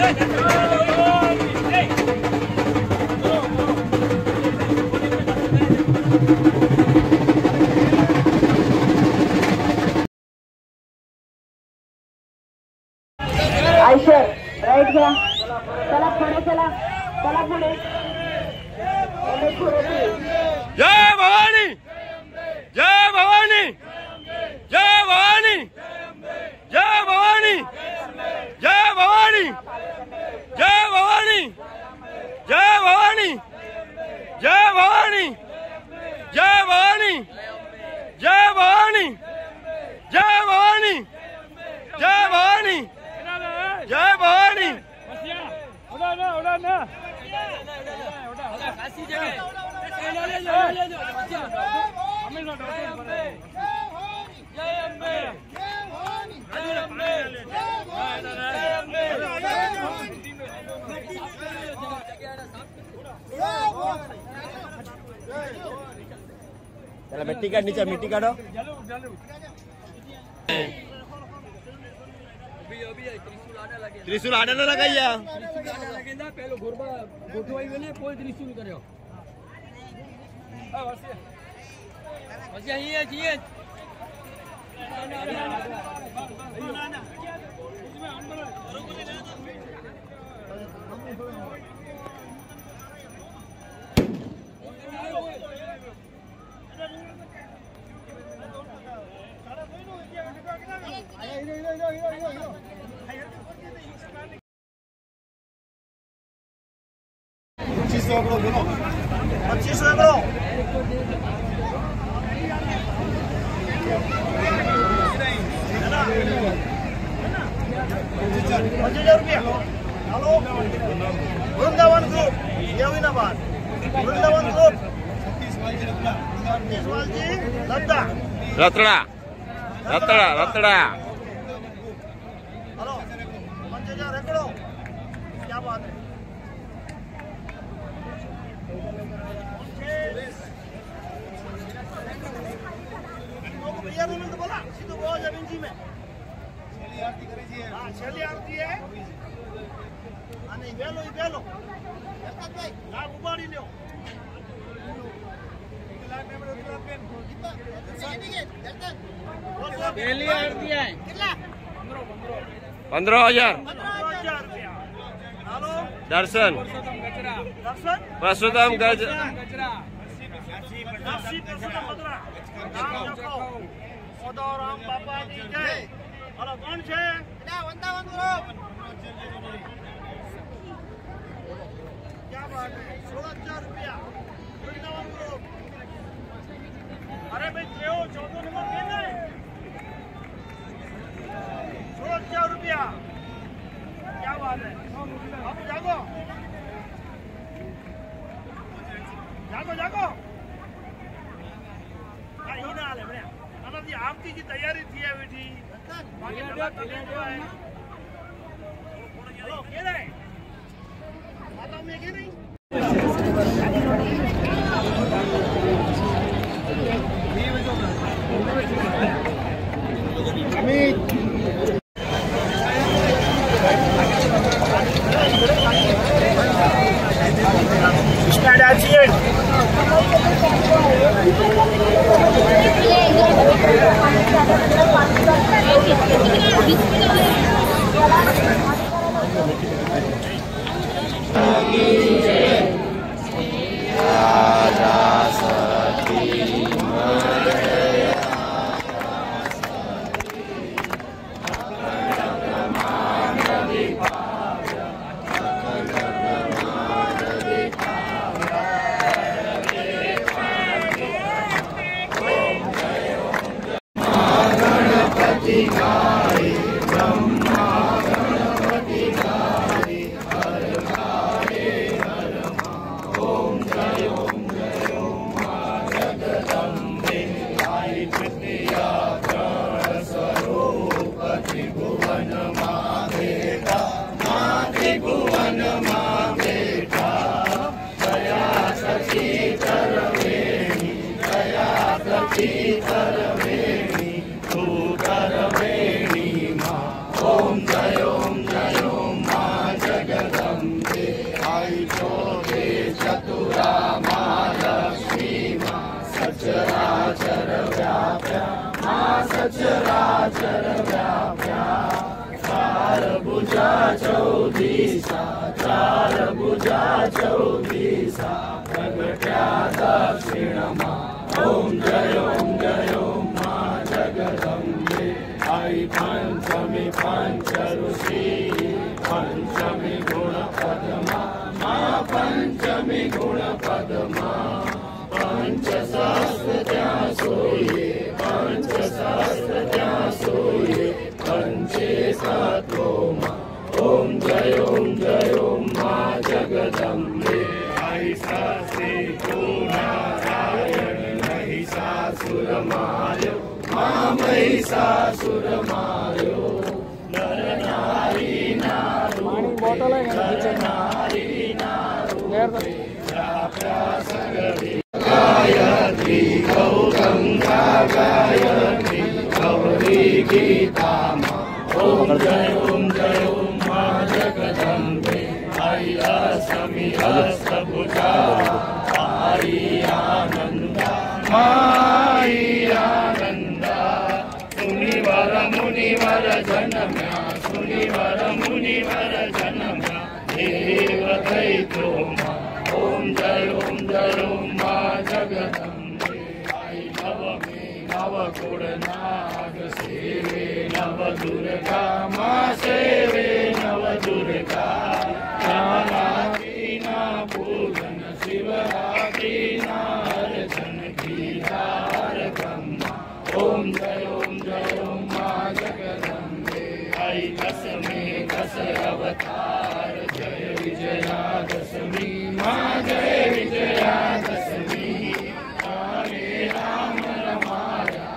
Eicher right घ्या, चला पुढे, चला चला पुढे. जय भवानी, जय भवानी, जय भवानी, जय भवानी, जय भवानी, जय भवानी, जय भवानी, जय भवानी, जय भवानी, जय भवानी, जय भवानी, जय भवानी, जय भवानी. चला मिट्टी काट, नीचे मिट्टी काटो. त्रिशूल आने न लगाइया. पहले गोरबा गोठवाई में कोई त्रिशूल करो. बस यही है चाहिए. वृंदावन ग्रुप देवीनाबाद, वृंदावन ग्रुप लद्दा, रतड़ा रतड़ा रतड़ा. हेलो 5000 एकड़ो, क्या बात है. तो बोला सीधो बहुत जमीन जी में छेली आरती है. वेलो वेलो लाभ उबाड़ी लो. पहली आरती है 15,000. रुपया. हेलो दर्शन दर्शन परशुराम गज राम बापा की जय. हेलो कौन છે? वृंदावन ग्रुप. क्या बात है. 16,000 रुपया वृंदावन ग्रुप. अरे भाई क्यों 14 नंबर देना है. 16,000 रुपया. क्या बात है. अब जागो जागो जागो. ही ना हाले बड़े आनंद आरती की तैयारी थी है बेटी. बाकी हेलो के रे माता में के नहीं. ओम जय ओम मा जगदम्बे. चराचर व्याप्या चार भुजा चौदिसा चार भुजा चौदिसा प्रगट्या दक्षिणमा ओम जय मा जगदम्बे आई पंचमी पंच ऋषि पंचमी गुण पद्मा माँ पंचमी गुण पद्मा पंच सहस्र त्या सोये पंच सहस्र त्या सोये पंचे सत्रो ओम जय माँ जगदम्बे आई शास्त्री को नारायण महिषासुर मायो माँ महिषासुर मायो नर नारी नारो नारी नारो गायत्री गौ गंगा गायत्री गौरी गीता ओम जय माँ जगदम्बे आई असमी अष्टभुजा आई आनंदा माई आनंदा सुनिवर मुनिवर जनम्या सुनिवर मुनिवर जनम्या देव दैत्यो ओम जय माँ जगदम्बे आई नवमी नवकुल नाग सेवे नव दुर्गा माँ सेवे नव दुर्गा नारायणा पूजन शिवरात्रि नारचन कीदार ब्रह्मा ओम जय माँ जगदम्बे आई दशमी दश अवतार जय विजया दशमी माँ जय विजया दशमी रामे राम रमाया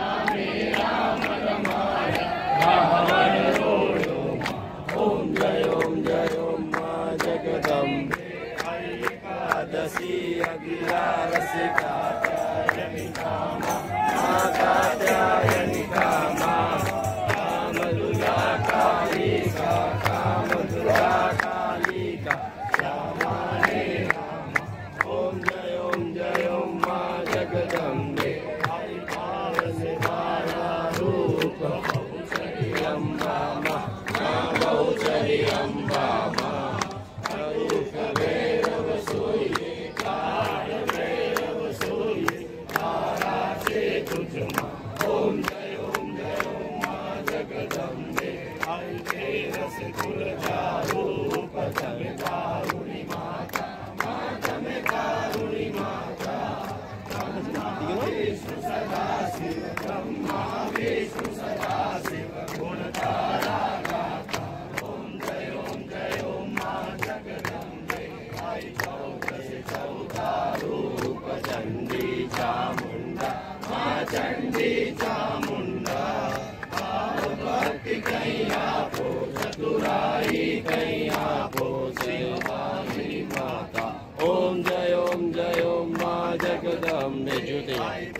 रावण रोड़ो ओम जय माँ जगदम्बे आई एकादशी अगियारसी कात्यायनी कामा माँ कात्यायनी कामा कामदुर्गा कालिका कामदुर्गा कालिका श्यामाने रामा ओम जय माँ जगदम्बे आई पारस बाला रूप बहुचरी अम्बा माँ बहुचरी अम्बा माँ रूप भैरव सोइए काल भैरव सोइए तारा से तुझ माँ ओम जय माँ जगदम्बे आई तेरस तुलजा रूप तमे कारुणी माता माँ तमे कारुणी माता विष्णु सदा शिव ब्रह्मा विष्णु सदा शिव गुण तारा गाता ओम जय माँ जगदम्बे आई चौदश चौदा रूप चंडी चामुंडा माँ चंडी चामुंडा भक्ति कैया पो चतुराई कैया पो शिवानी माता ओम जय माँ जगदम्बे ज्योति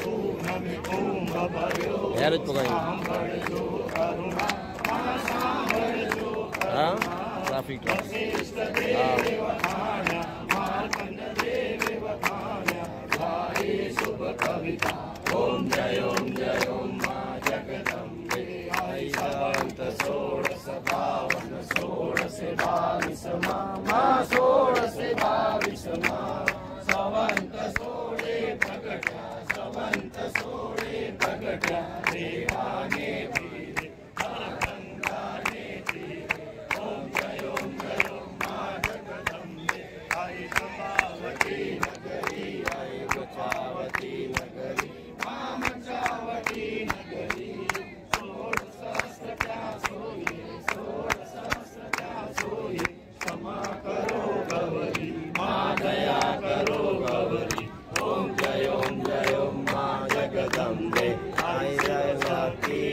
यार ट्रैफिक कविता ओम जय माँ जगदम्बे आई शांत षोडश पावन षोडश बाविस माँ षोडश बाविस सवंत सोडे प्रगट्या सवंत सोडे प्रगट्या देवाने पीरे गंगाने तीरे ओम जय माँ जगदम्बे आई चंपावती नगरी आई मचावती नगरी माँ मचावती नगरी षोडशस्त्र क्या सोइए षोडशस्त्र क्या सोइए क्षमा करो गौरी माँ दया करो गौरी ओम जय माँ जगदम्बे आई सरस्वती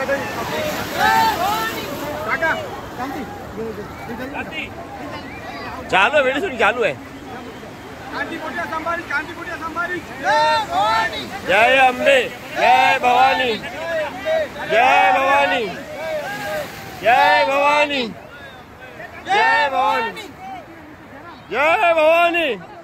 चालू है वीडियो शूटिंग चालू है। जय अम्बे जय भवानी जय भवानी जय भवानी जय भवानी जय भवानी।